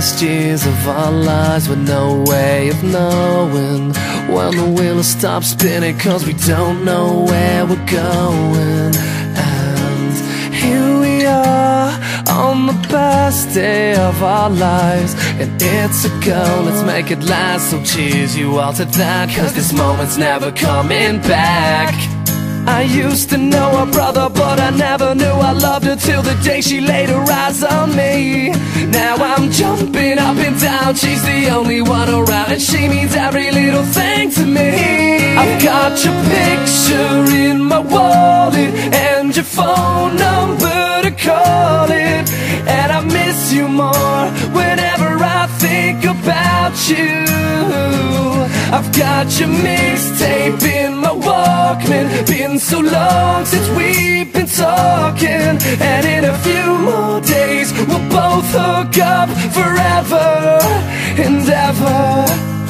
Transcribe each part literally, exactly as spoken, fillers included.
best years of our lives with no way of knowing when the wheel will stop spinning, cause we don't know where we're going. And here we are on the best day of our lives, and it's a go, let's make it last. So cheers you all to that, cause this moment's never coming back. I used to know her brother, but I never knew I loved her till the day she laid her eyes on me. Now I'm jumping up and down, she's the only one around, and she means every little thing to me. I've got your picture in my wallet and your phone number to call it, and I miss you more whenever I think about you. I've got your mixtape in my Walkman, been so long since we've been talking, and in a few more days we'll both hook up forever and ever.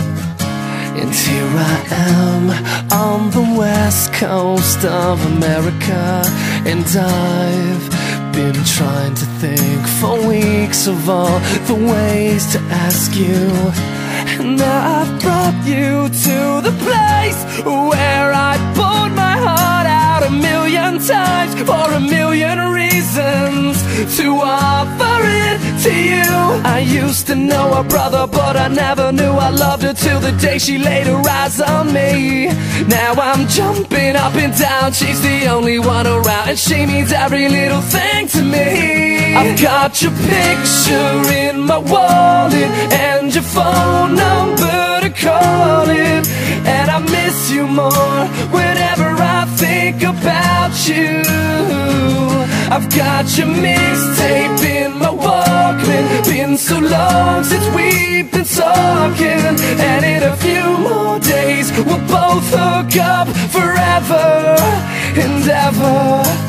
And here I am on the west coast of America, and I've been trying to think for weeks of all the ways to ask you. And now I've brought you to the place where I poured my heart out a million times for a million reasons to offer it to you. I used to know her brother, but I never knew I loved her till the day she laid her eyes on me. Now I'm jumping up and down, she's the only one around, and she means every little thing to me. I've got your picture in my wallet and your phone number to call it, and I miss you more whenever I think about you. I've got your mixtape in my Walkman, been so long since we've been talking, and in a few more days we'll both hook up forever and ever.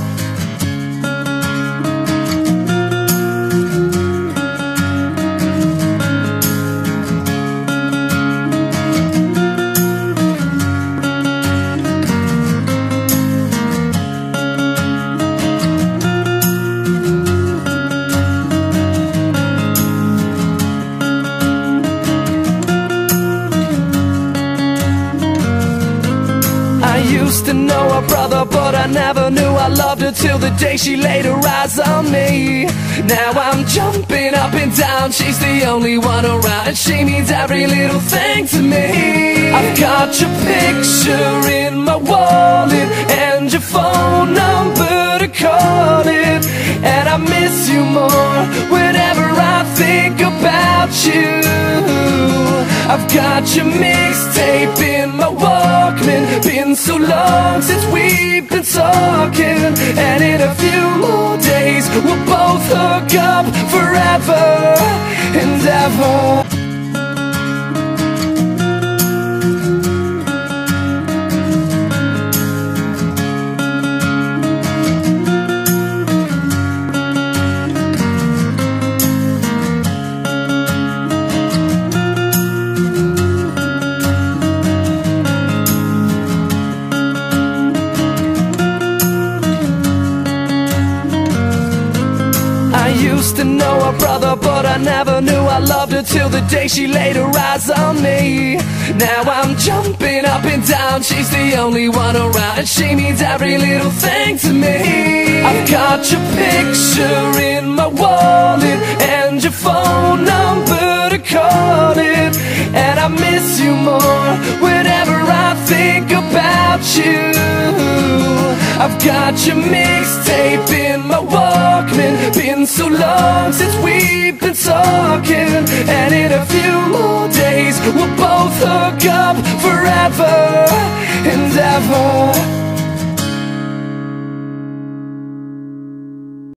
I used to know her brother, but I never knew I loved her till the day she laid her eyes on me. Now I'm jumping up and down, she's the only one around, and she means every little thing to me. I've got your picture in my wallet and your phone number to call it, and I miss you more whenever I think about you. I've got your mixtape in my Walkman, been so long since we've been talking, and in a few more days we'll both hook up forever and ever. I used to know her brother, but I never knew I loved her till the day she laid her eyes on me. Now I'm jumping up and down, she's the only one around, and she means every little thing to me. I've got your picture in my wallet and your phone number to call it, and I miss you more whenever I think about you. I've got your mixtape in my Walkman, been so long since we've been talking, and in a few more days we'll both hook up forever and ever.